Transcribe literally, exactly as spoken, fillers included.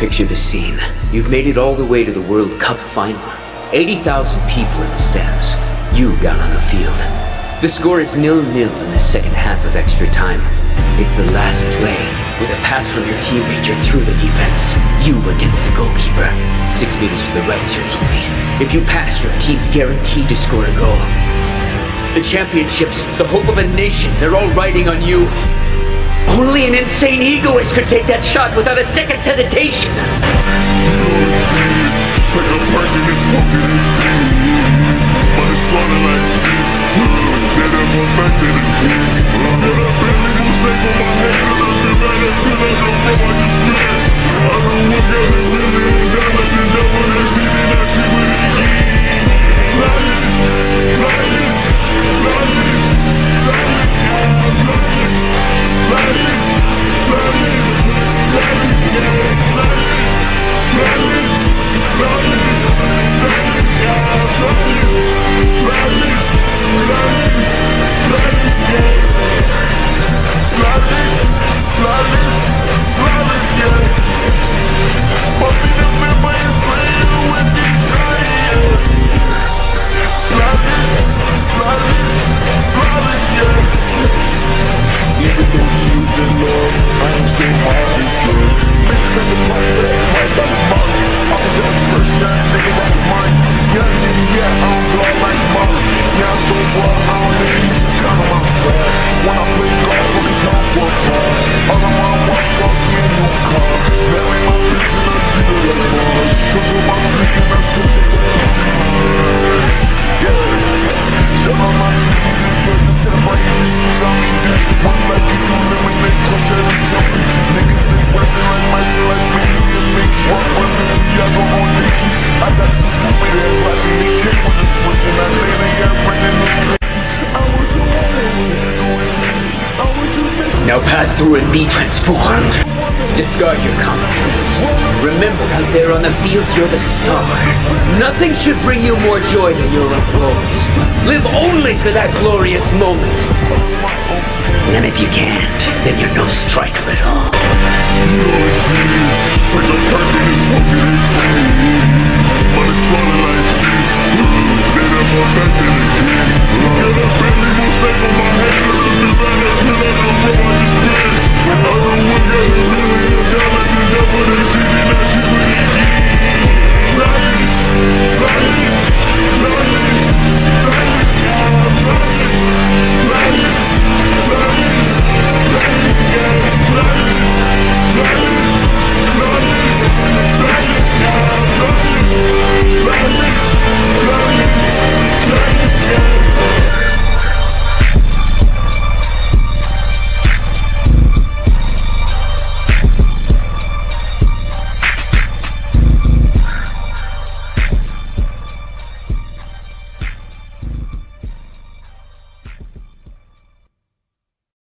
Picture the scene. You've made it all the way to the World Cup final. eighty thousand people in the stands. You down on the field. The score is nil nil in the second half of extra time. It's the last play. With a pass from your teammate, you're through the defense. You against the goalkeeper. Six meters to the right is your teammate. If you pass, your team's guaranteed to score a goal. The championships, the hope of a nation, they're all riding on you. Only an insane egoist could take that shot without a second's hesitation. It's like a parking and smoking insane. But it's swallowed like this. They never back to the game. But I barely do save on my head. And I've been right up till I don't know I just ran. I don't look at it really and down like the devil that shit and I treat with it again. Blindness, blindness, blindness, blindness, blindness, blindness, blindness, blindness, yeah, blindness, blindness, blindness, blindness, yeah, blindness, blindness, blindness, blindness, yeah. Flawless, flawless, flawless, yeah. Buffy the vampire slayer with these guys. Flawless, flawless, flawless, yeah. Even though she was in love, I'm still heartless, yeah. Mixed from the blood, right by the mug. I was that first young nigga that was mine. Young nigga, yeah, I don't draw like mug. Yeah, I'm so wild, I don't need you to come on my side. When I play golf, I can talk for a car. All I want was cost me a new car. Marry my bitch and I treat her like Mars. So do my sneak and I still take the bars. Yeah. Shut on my T V, they put the set right in this shit on me dead. One life can do lemonade, crush at a selfie. Niggas, they pressing like mice like me and Mickey. Walk with me, see I go on Nicky. I got too stupid ass like me, came with the switch and I laid a yeah, bringing the stick. I was a Now pass through and be transformed. Discard your common sense. Remember, out there on the field, you're the star. Nothing should bring you more joy than your applause. Live only for that glorious moment. And if you can't, then you're no striker at all. You know it's serious. It's like a parking and smoking insane. But it's swallowed like this. They never back to the